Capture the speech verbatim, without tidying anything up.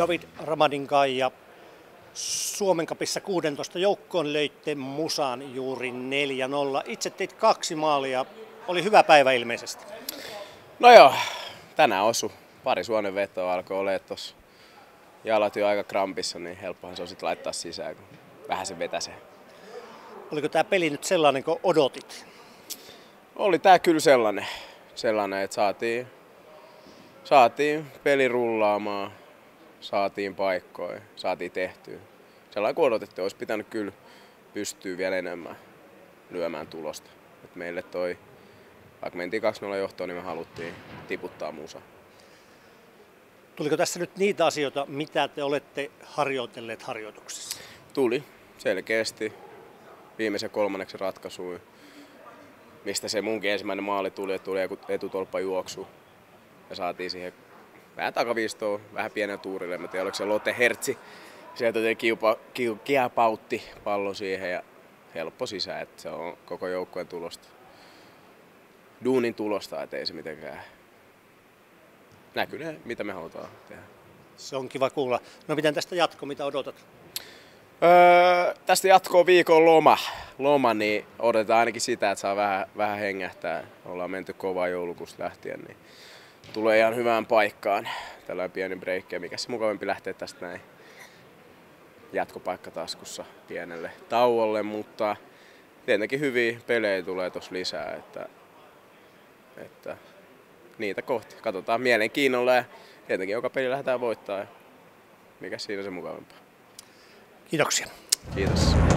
David Ramadinkai ja Suomen Cupissa kuusitoista joukkoon löitte musan juuri neljä nolla. Itse teit kaksi maalia. Oli hyvä päivä ilmeisesti. No joo, tänään osu. Pari suonenvetoa alkoi olemaan tuossa. Jalat jo aika krampissa, niin helppohan se on sitten laittaa sisään, kun vähän se vetäsee. Oliko tämä peli nyt sellainen kuin odotit? Oli tää kyllä sellainen, sellainen että saatiin, saatiin peli rullaamaan, saatiin paikkoja, saatiin tehtyä. Sellainen kuin odotettiin, olisi pitänyt kyllä pystyä vielä enemmän lyömään tulosta. Et meille toi, vaikka mentiin kaksi nolla johtoon, niin me haluttiin tiputtaa musa. Tuliko tässä nyt niitä asioita, mitä te olette harjoitelleet harjoituksissa? Tuli selkeästi viimeisen kolmanneksen ratkaisuja, mistä se munkin ensimmäinen maali tuli, että tuli etutolppa juoksu. Ja saatiin siihen vähän takaviistoon, vähän pienen tuurille, en tiedä oliko se Lotte Hertzi. Sieltä kiupa, kiu, kiepautti pallon siihen ja helppo sisään, että se on koko joukkueen tulosta. Duunin tulosta, ettei se mitenkään näkyy, mitä me halutaan tehdä. Se on kiva kuulla. No miten tästä jatko, mitä odotat? Öö, tästä jatkoo viikon loma. Loma, niin odotetaan ainakin sitä, että saa vähän, vähän hengähtää. Ollaan menty kovaa joulukuusta lähtien, niin tulee ihan hyvään paikkaan. Tällainen pieni breikki, mikä se mukavampi lähteä tästä näin. Jatkopaikka taskussa pienelle tauolle, mutta tietenkin hyviä pelejä tulee tuossa lisää, että, että niitä kohti. Katsotaan mielenkiinnolla ja tietenkin joka peli lähdetään voittaa. Mikä siinä se mukavampaa. Kiitoksia. Kiitos.